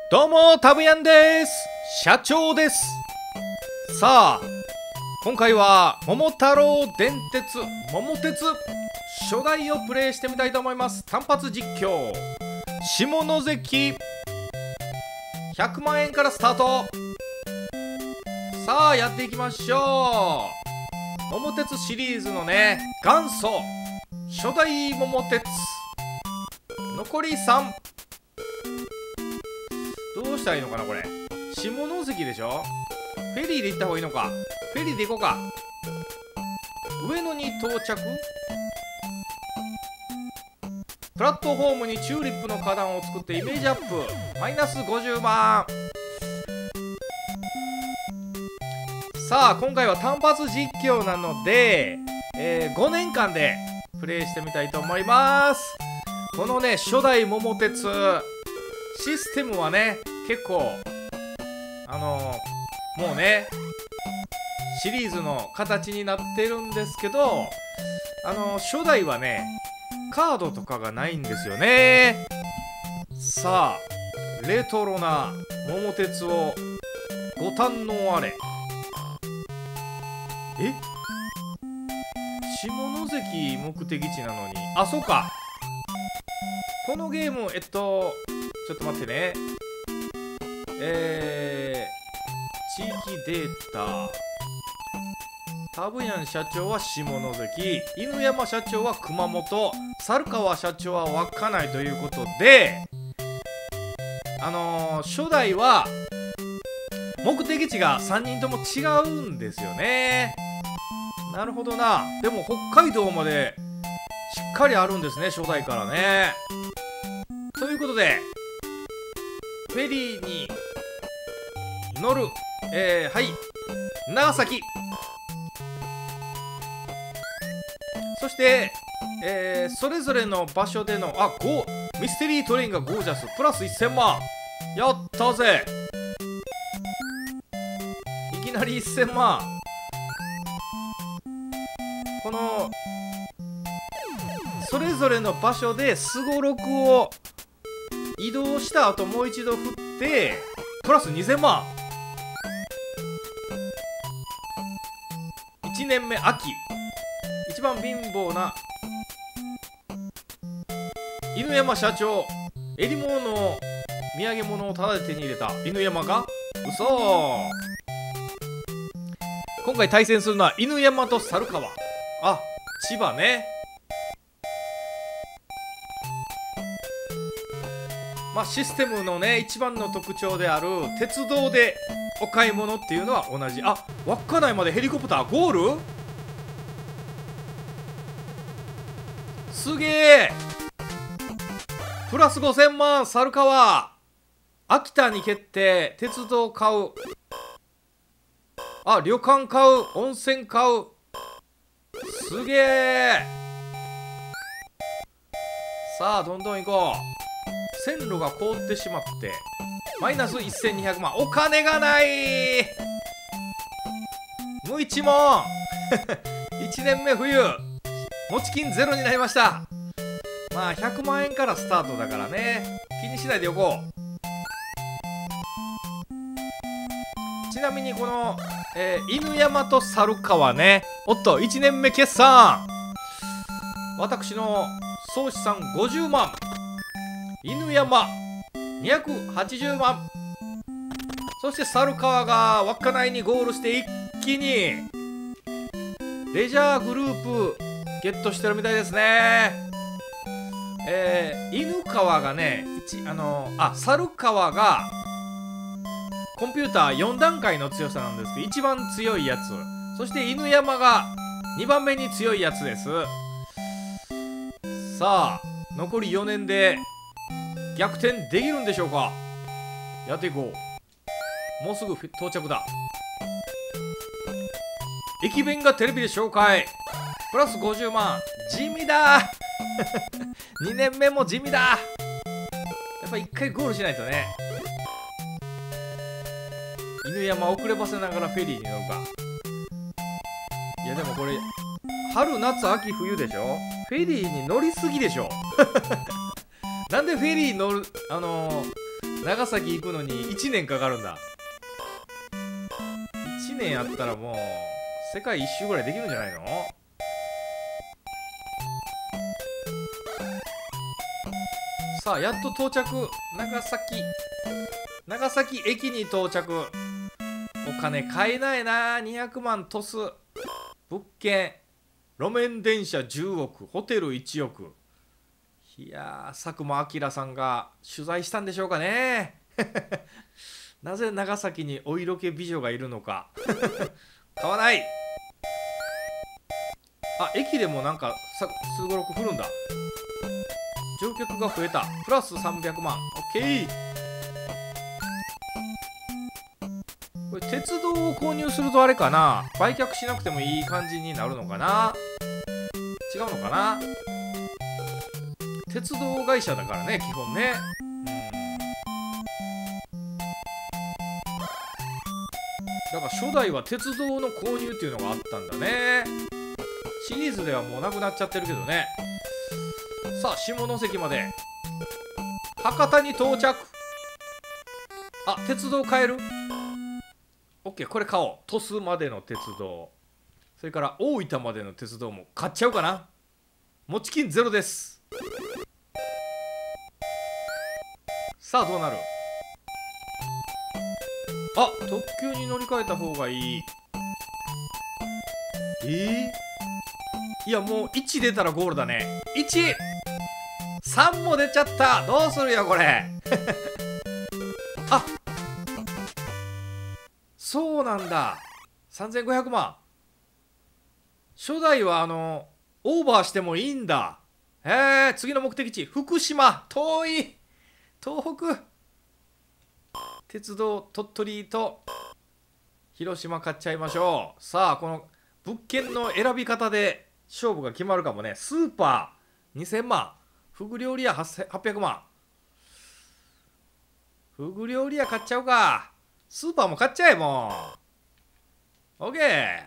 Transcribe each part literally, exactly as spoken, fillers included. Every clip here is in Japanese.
どうもタブヤンです。社長です。さあ今回は桃太郎電鉄桃鉄初代をプレイしてみたいと思います。単発実況下関ひゃくまんえんからスタート。さあやっていきましょう。桃鉄シリーズのね元祖初代桃鉄残りさん。どうしたらいいのかなこれ。下関でしょ。フェリーで行った方がいいのか。フェリーで行こうか。上野に到着。プラットフォームにチューリップの花壇を作ってイメージアップ。マイナスごじゅうまん。さあ今回は単発実況なので、えー、ごねんかんでプレイしてみたいと思います。このね初代桃鉄システムはね結構あのー、もうねシリーズの形になってるんですけど、あのー、初代はねカードとかがないんですよね。さあレトロな桃鉄をご堪能あれ。え下関目的地なのに、あそうかこのゲームえっとちょっと待ってね。えー、地域データタブヤン社長は下関、犬山社長は熊本、猿川社長は稚内ということで、あのー、初代は目的地がさんにんとも違うんですよね。なるほどな。でも北海道までしっかりあるんですね初代からね。ということでフェリーに乗る。えー、はい長崎。そして、えー、それぞれの場所でのあゴーミステリートレインがゴージャスプラスせんまん。やったぜ。いきなりせんまん。このそれぞれの場所ですごろくを移動した後もう一度振ってプラスにせんまん。いちねんめ秋一番貧乏な犬山社長。襟物の土産物をタダで手に入れた犬山が嘘。今回対戦するのは犬山と猿川。あ千葉ね。まあシステムのね一番の特徴である鉄道でお買い物っていうのは同じ。あ稚内までヘリコプターゴール。すげえ。プラスごせんまん。猿川秋田に決定。鉄道買う。あ旅館買う。温泉買う。すげえ。さあどんどん行こう。線路が凍ってしまってマイナスせんにひゃくまん。お金がない無一文いちねんめ冬持ち金ゼロになりました。まあひゃくまんえんからスタートだからね気にしないでおこう。ちなみにこの、えー、犬山と猿川ね。おっといちねんめ決算。私の総資産ごじゅうまん。犬山にひゃくはちじゅうまん。そして猿川が稚内にゴールして一気にレジャーグループゲットしてるみたいですね。えー、犬川がねあのあ猿川がコンピューターよんだんかいの強さなんですけど一番強いやつ。そして犬山がにばんめに強いやつです。さあ残りよねんで逆転できるんでしょうか。やっていこう。もうすぐ到着だ。駅弁がテレビで紹介プラスごじゅうまん。地味だにねんめも地味だ。やっぱいっかいゴールしないとね。犬山遅ればせながらフェリーに乗るか。いやでもこれ春夏秋冬でしょ。フェリーに乗りすぎでしょなんでフェリー乗るあのー、 長崎行くのにいちねんかかるんだ。いちねんやったらもう世界一周ぐらいできるんじゃないの？さあやっと到着。長崎長崎駅に到着。お金買えないな。にひゃくまんトス物件、路面電車じゅうおく、ホテルいちおく。いやー、佐久間明さんが取材したんでしょうかね。なぜ長崎にお色気美女がいるのか。買わない。あ、駅でもなんかさすごろく振るんだ。乗客が増えた。プラスさんびゃくまん。オッケー。これ鉄道を購入するとあれかな、売却しなくてもいい感じになるのかな。違うのかな。鉄道会社だからね、基本ね。うん、だから初代は鉄道の購入っていうのがあったんだね。シリーズではもうなくなっちゃってるけどね。さあ下関まで。博多に到着。あ、鉄道買える。オッケー、これ買おう。鳥栖までの鉄道、それから大分までの鉄道も買っちゃうかな。持ち金ゼロです。さあどうなる。あ、特急に乗り換えた方がいい。えー、いやもういち出たらゴールだね。いち、さんも出ちゃった。どうするよこれ。あ、そうなんだ。さんぜんごひゃくまん。初代はあのオーバーしてもいいんだ。へえ、次の目的地福島。遠い。東北鉄道鳥取と広島買っちゃいましょう。さあこの物件の選び方で勝負が決まるかもね。スーパーにせんまん、フグ料理屋はっぴゃくまん。フグ料理屋買っちゃうか。スーパーも買っちゃえ。もう OK。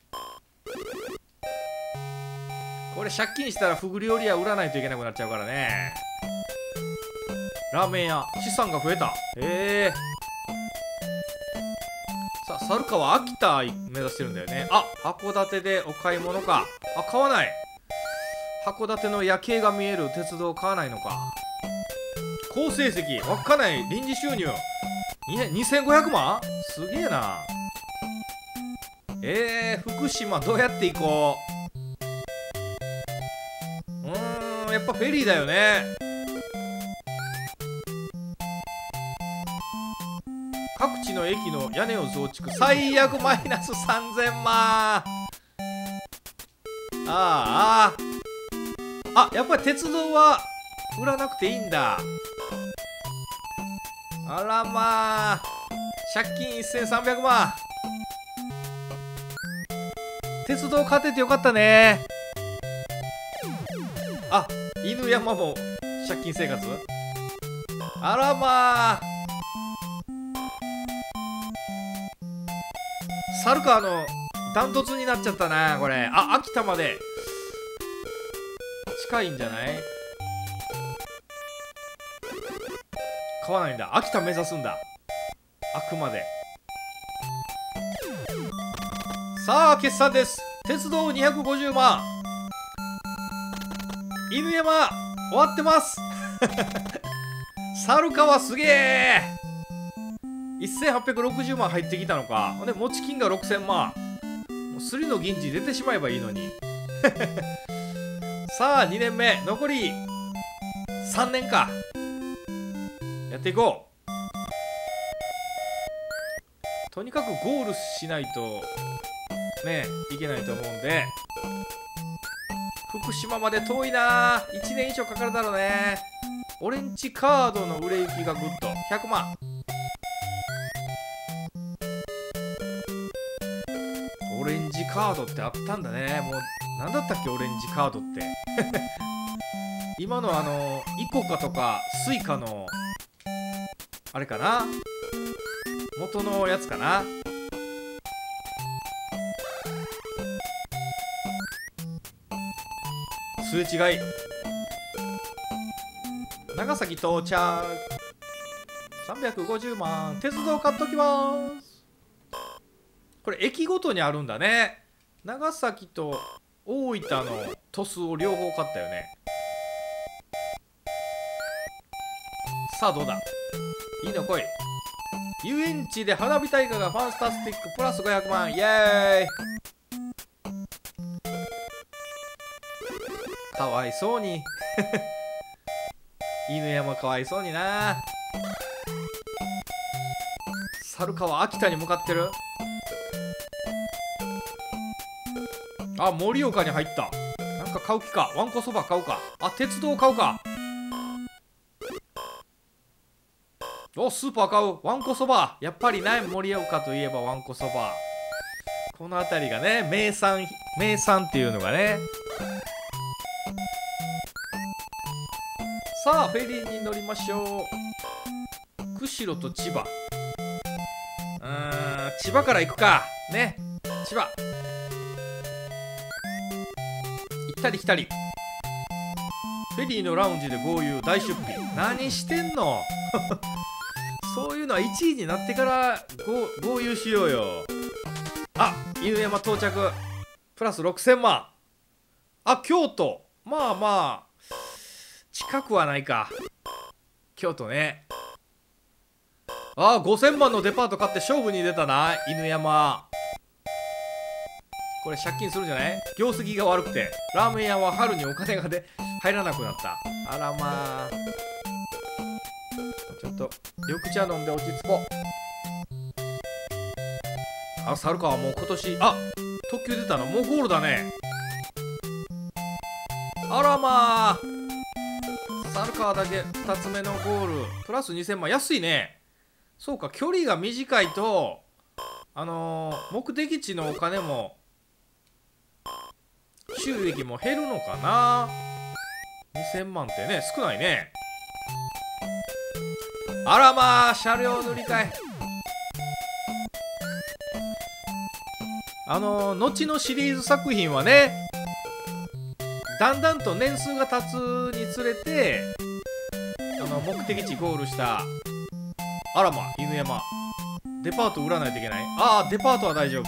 これ借金したらフグ料理屋売らないといけなくなっちゃうからね。ラーメン屋資産が増えた。へえ。さあ猿川秋田目指してるんだよね。あ、函館でお買い物か。あ、買わない。函館の夜景が見える鉄道買わないのか。好成績、稚内臨時収入にせんごひゃくまん。すげえな。えー、福島どうやって行こう。うーん、やっぱフェリーだよね。各地の駅の屋根を増築。最悪マイナスさんぜんまん。あああ、やっぱり鉄道は売らなくていいんだ。あらまあ、借金せんさんびゃくまん。鉄道買っててよかったね。あ、犬山も借金生活。あらまあ、猿川のダントツになっちゃったなこれ。あ、秋田まで近いんじゃない。買わないんだ。秋田目指すんだ、あくまで。さあ決算です。鉄道にひゃくごじゅうまん。犬山終わってます。猿川すげえ。せんはっぴゃくろくじゅうまん入ってきたのか。で持ち金がろくせんまん。もうスリの銀次出てしまえばいいのに。さあにねんめ残りさんねんか。やっていこう。とにかくゴールしないとねいけないと思うんで。福島まで遠いな。いちねん以上かかるだろうね。オレンジカードの売れ行きがグッとひゃくまん。オレンジカードってあったんだね。もう何だったっけオレンジカードって。今のあのイコカとかスイカのあれかな、元のやつかな。すれ違い。長崎到着。 さんびゃくごじゅうまん。鉄道買っときます。これ駅ごとにあるんだね。長崎と大分の鳥栖を両方買ったよね。さあどうだ、いいの来い。遊園地で花火大会がファンスタスティックプラスごひゃくまん。イエーイ。かわいそうに犬山かわいそうにな。猿川秋田に向かってる。あ、盛岡に入った。なんか買う気か。わんこそば買うか。あ、鉄道買うか。お、スーパー買う。わんこそばやっぱりない。盛岡といえばわんこそば。この辺りがね、名産名産っていうのがね。さあフェリーに乗りましょう。釧路と千葉。うーん、千葉から行くかね。千葉行ったり来たり。フェリーのラウンジで豪遊大出費。何してんのそういうのはいちいになってから豪遊しようよ。あ、犬山到着。プラスろくせんまん。あ、京都。まあまあ近くはないか。京都ね。あ、ごせんまんのデパート買って勝負に出たな犬山。これ借金するんじゃない？業績が悪くてラーメン屋は春にお金がで入らなくなった。あらまあ、ちょっと緑茶飲んで落ち着こう。あ、猿川もう今年、あ、特急出たのもうゴールだね。あらまあ、猿川だけふたつめのゴール。プラスにせんまん。安いね。そうか、距離が短いとあのー、目的地のお金も収益も減るのかな。にせんまんってね、少ないね。あらまあ、車両塗り替え。あのー、後のシリーズ作品はね、だんだんと年数が経つにつれてあの目的地ゴールした。あらま、犬山デパート売らないといけない。ああ、デパートは大丈夫。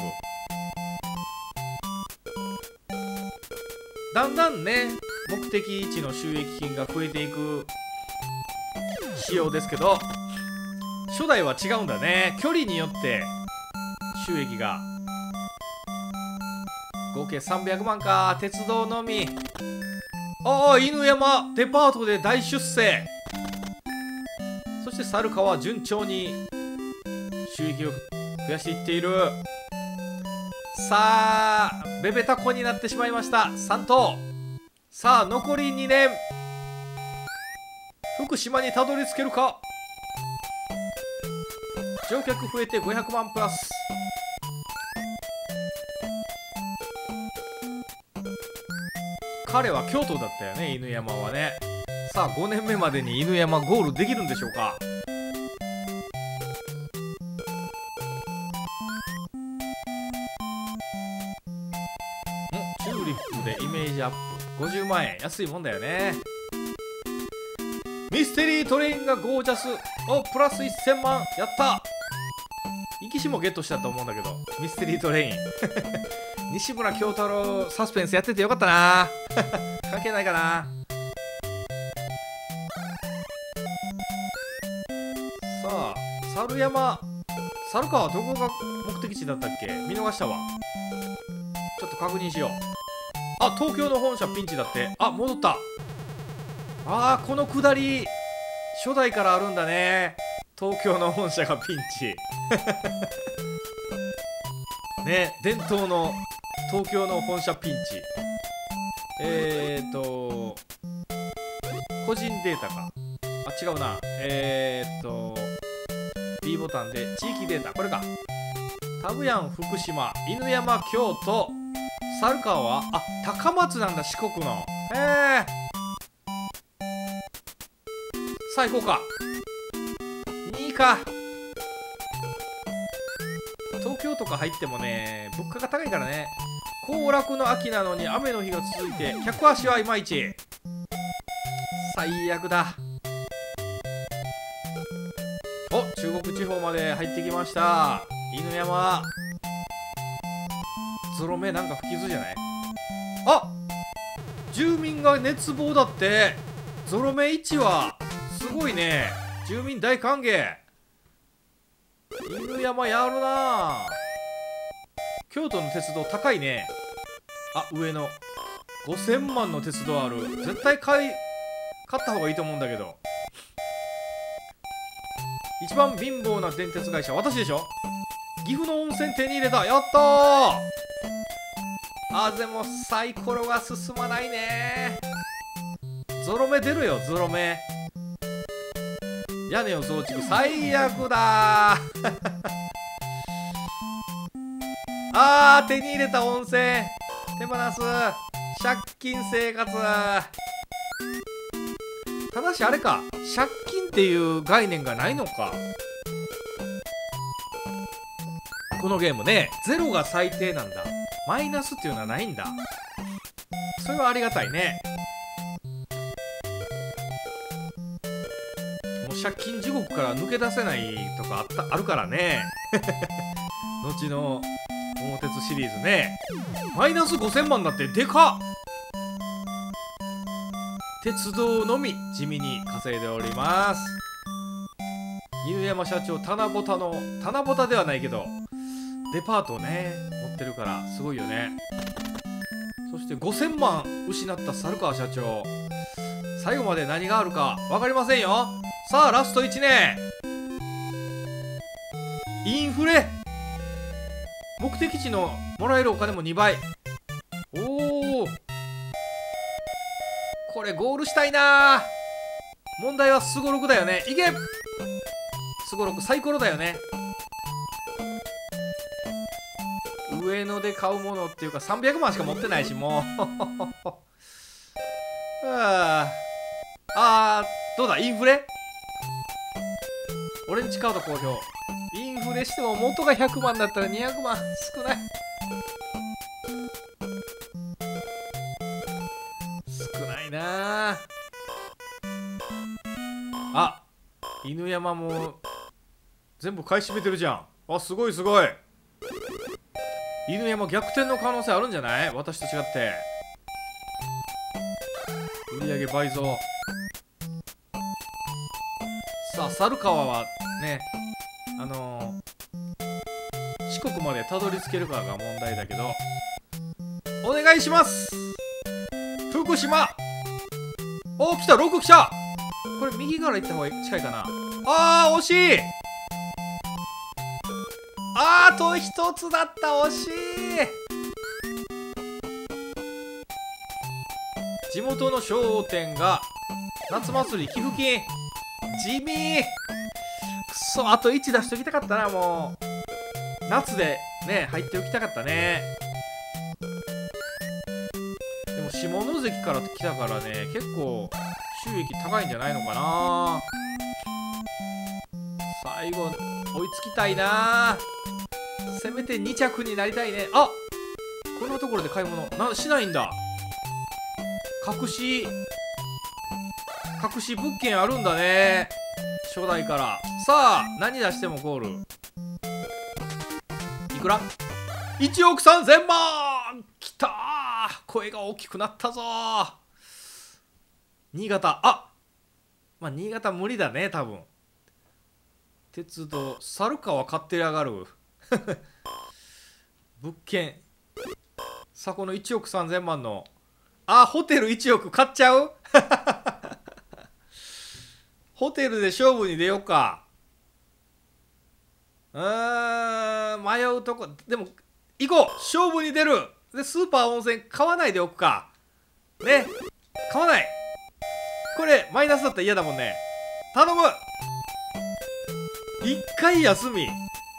だんだんね、目的地の収益金が増えていく仕様ですけど、初代は違うんだね。距離によって収益が合計さんびゃくまんか。鉄道のみ。ああ、犬山デパートで大出世。そして猿川は順調に収益を増やしていっている。さあベベタコになってしまいましたさん頭。さあ残りにねん、福島にたどり着けるか。乗客増えてごひゃくまんプラス。彼は京都だったよね、犬山はね。さあごねんめまでに犬山ゴールできるんでしょうか。ん、チューリップでイメージアップ。ごじゅうまんえん、安いもんだよね。ミステリートレインがゴージャス。お、プラスせんまん。やった。生き死もゲットしたと思うんだけど、ミステリートレイン西村京太郎サスペンスやっててよかったな関係ないかな。さあ猿山、猿川どこが目的地だったっけ。見逃したわ。ちょっと確認しよう。あ、東京の本社ピンチだって。あ、戻った。あー、この下り初代からあるんだね。東京の本社がピンチね、伝統の東京の本社ピンチ。えーと個人データか。あ、違うな。えーと B ボタンで地域データ、これか。タブヤン福島、犬山京都、猿川はあ高松なんだ、四国の。へえ。さあ行こうか。にいか。東京とか入ってもね、物価が高いからね。行楽の秋なのに雨の日が続いて客足はいまいち。最悪だ。お、 中国地方まで入ってきました。犬山ゾロ目なんか不傷じゃない？あ、住民が熱望だって。ゾロ目いちはすごいね。住民大歓迎。犬山やるな。京都の鉄道高いね。あ、上のごせんまんの鉄道ある。絶対買い買った方がいいと思うんだけど。一番貧乏な電鉄会社私でしょ。岐阜の温泉手に入れた。やったー。あ、でもサイコロが進まないね。ゾロ目出るよ、ゾロ目。屋根を増築、最悪だーあー、手に入れた温泉手放す。借金生活。ただしあれか、借金っていう概念がないのかこのゲームね。ゼロが最低なんだ。マイナスっていうのはないんだ。それはありがたいね。もう借金地獄から抜け出せないとかあったあるからね後の桃鉄シリーズね。マイナスごせんまんだってでかっ。鉄道のみ地味に稼いでおります。犬山社長、棚ぼたの棚ぼたではないけどデパートをね持ってるからすごいよね。そしてごせんまん失った猿川社長、最後まで何があるか分かりませんよ。さあラストいちねん、インフレ。目的地のもらえるお金もにばい。おお、これゴールしたいな。問題はすごろくだよね。いけ、すごろくサイコロだよね。上野で買うものっていうかさんびゃくまんしか持ってないし、もうああー、どうだインフレ。俺んちカード好評。インフレしても元がひゃくまんだったらにひゃくまん少ない。少ないなあ。あ、犬山も全部買い占めてるじゃん。あ、すごいすごい。犬山逆転の可能性あるんじゃない？私と違って。売り上げ倍増。さあ猿川はね、あのー、四国までたどり着けるかが問題だけど、お願いします。福島。お、来た、ろく来た。これ右から行った方が近いかな。あー、惜しい。あーと一つだった。惜しい。地元の商店が夏祭り寄付金。地味。くそ、あといち出しときたかったな。もう夏でね入っておきたかったね。でも下関から来たからね、結構収益高いんじゃないのかな。最後追いつきたいな。せめてに着になりたいね。あ、こんなところで買い物なしないんだ。隠し隠し物件あるんだね、初代から。さあ何出してもゴール。いくら？ いちおくさんぜんまん。きたー、声が大きくなったぞー。新潟。あ、まあ新潟無理だね多分。鉄道猿川買ってやがる物件さ、このいちおくさんぜんまんの、あ、ホテルいちおく買っちゃうホテルで勝負に出ようか。うーん、迷うとこ。でも行こう、勝負に出る。でスーパー温泉買わないでおくかね。買わない。これマイナスだったら嫌だもんね。頼む。一回休み。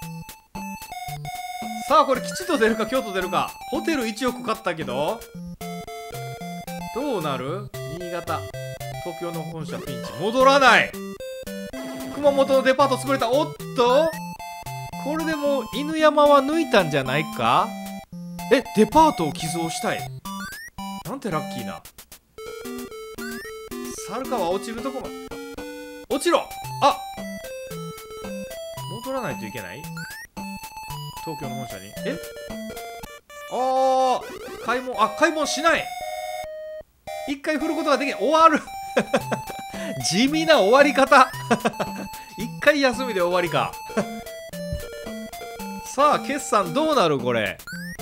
さあこれ吉と出るか京都出るか。ホテルいちおく買ったけどどうなる。新潟、東京の本社ピンチ。戻らない。熊本のデパート潰れた。おっと、これでもう犬山は抜いたんじゃないか。え、デパートを寄贈したい。なんてラッキーな。猿川落ちるとこまで落ちろ。あ、 取らないといけない？東京の本社に。えあー、買い物、あ、買い物しない。一回振ることができない。終わる。地味な終わり方。一回休みで終わりか。さあ、決算どうなるこれ。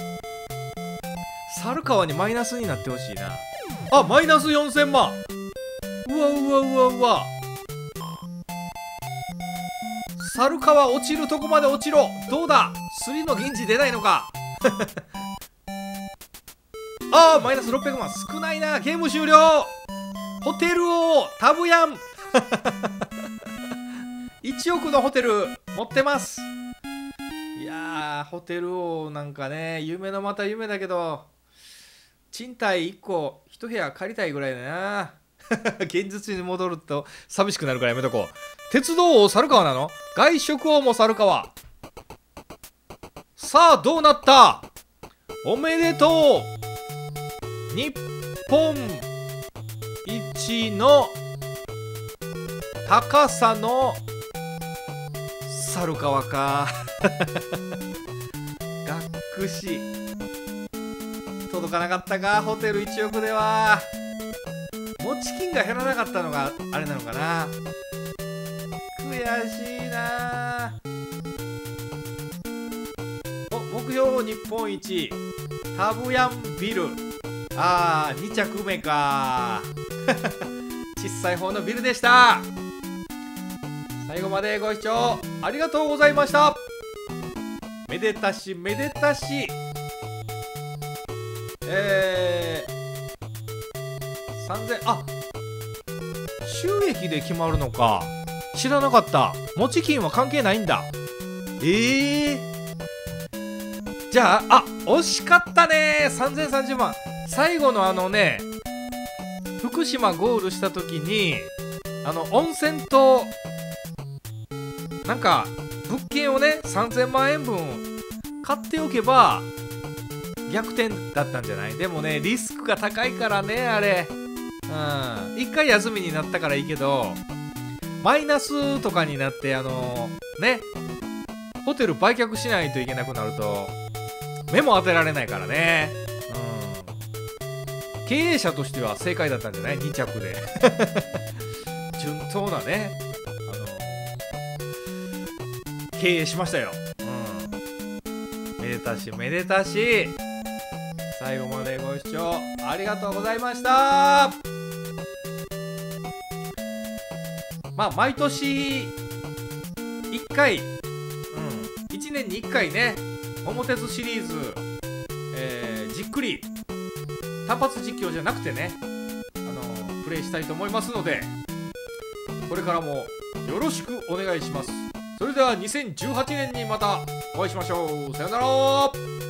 猿川にマイナスになってほしいな。あ、マイナスよんせんまん。うわうわうわうわ。猿川落ちるとこまで落ちろ。どうだ、スリの銀次出ないのか。ああ、マイナスろっぴゃくまん。少ないな。ゲーム終了。ホテル王タブヤン。いちおくのホテル持ってます。いやー、ホテル王なんかね、夢のまた夢だけど、賃貸いっこいち部屋借りたいぐらいだな。現実に戻ると寂しくなるからやめとこう。鉄道王猿川なの？外食王も猿川。さあどうなった？おめでとう。日本一の高さの猿川か。学士届かなかったか。ホテルいちおくでは持ち金が減らなかったのがあれなのかな。悔しいな。お、目標日本一タブヤンビル。あー、に着目か。小さい方のビルでした。最後までご視聴ありがとうございました。めでたしめでたし。えー、さんぜん、あ、収益で決まるのか。知らなかった。持ち金は関係ないんだ。ええー、じゃあ、あ、惜しかったね。さんぜんさんじゅうまん。最後のあのね、福島ゴールした時にあの温泉となんか物件をねさんぜんまんえんぶん買っておけば逆転だったんじゃない？でもね、リスクが高いからね、あれ。うん。一回休みになったからいいけど、マイナスとかになって、あのー、ね、ホテル売却しないといけなくなると、目も当てられないからね。うん。経営者としては正解だったんじゃない？ に 着で。順当なね、あのー、経営しましたよ。うん。めでたし、めでたし。最後までご視聴ありがとうございました。まあ毎年いっかい、うん、いちねんにいっかいね、桃鉄シリーズ、えー、じっくり単発実況じゃなくてね、あのー、プレイしたいと思いますので、これからもよろしくお願いします。それではにせんじゅうはちねんにまたお会いしましょう。さよなら。